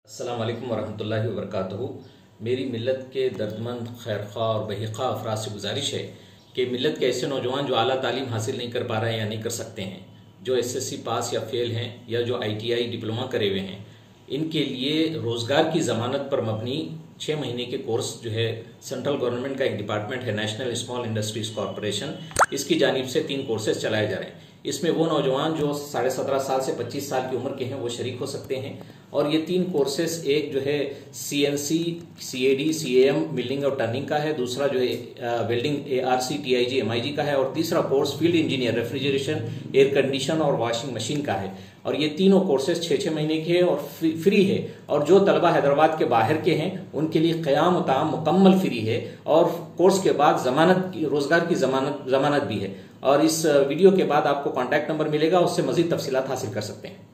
अस्सलाम वालेकुम वरहमतुल्लाहि वबरकातुहू। मेरी मिल्लत के दर्दमंद खैरख्वाह और बहीख्वाह अफराद से गुजारिश है कि मिल्लत के ऐसे नौजवान जो आला तालीम हासिल नहीं कर पा रहे हैं या नहीं कर सकते हैं, जो एसएससी पास या फेल हैं या जो आईटीआई डिप्लोमा करे हुए हैं, इनके लिए रोज़गार की ज़मानत पर मबनी 6 महीने के कोर्स जो है सेंट्रल गवर्नमेंट का एक डिपार्टमेंट है नेशनल स्मॉल इंडस्ट्रीज कॉरपोरेशन, इसकी जानिब से 3 कोर्सेज चलाए जा रहे हैं। इसमें वो नौजवान जो 17.5 साल से 25 साल की उम्र के हैं वो शरीक हो सकते हैं। और ये 3 कोर्सेस, एक जो है सीएनसी सीएडी सीएएम मिलिंग और टर्निंग का है, दूसरा जो है वेल्डिंग एआरसी टीआईजी एमआईजी का है, और तीसरा course field engineer refrigeration air condition और वॉशिंग मशीन का है। और ये तीनों कोर्सेज 6-6 महीने के हैं और फ्री है। और जो तलबा हैदराबाद के बाहर के हैं उनके लिए क़याम ताम मुकम्मल फ्री है, और कोर्स के बाद जमानत रोजगार की जमानत भी है। और इस वीडियो के बाद आपको कॉन्टैक्ट नंबर मिलेगा, उससे मजीद तफसीलात हासिल कर सकते हैं।